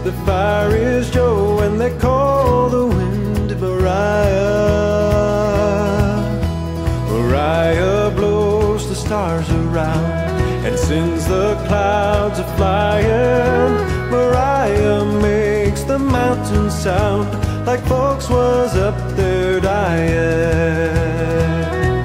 The fire is Joe and they call the wind Mariah. Mariah blows the stars around and sends the clouds a-flying. Mariah makes the mountains sound like folks was up there dying.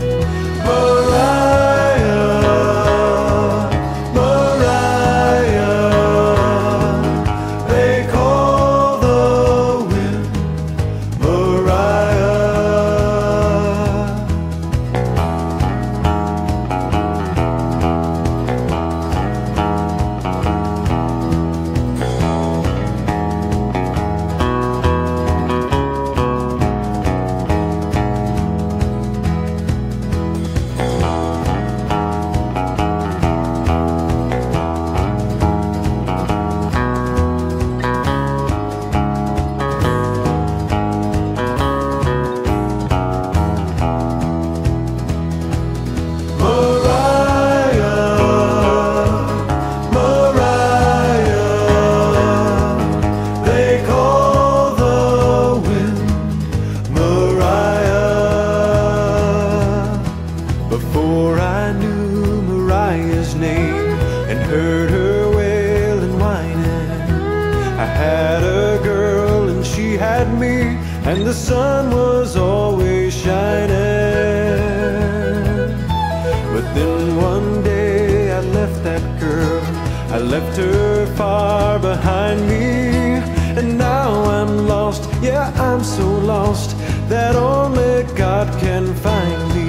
Before I knew Mariah's name and heard her wail and whining, I had a girl and she had me, and the sun was always shining. But then one day I left that girl, I left her far behind me, and now I'm lost, yeah, I'm so lost that only God can find me.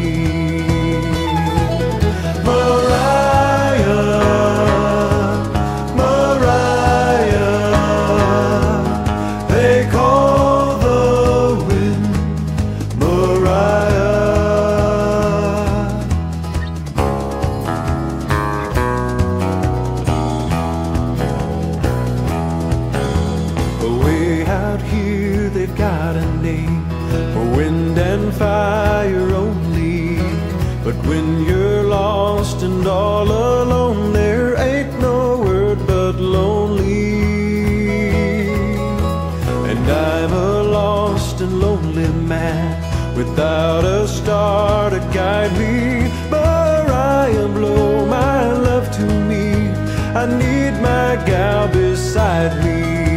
They've got a name for wind and fire only, but when you're lost and all alone, there ain't no word but lonely. And I'm a lost and lonely man without a star to guide me. Mariah, blow my love to me, I need my gal beside me.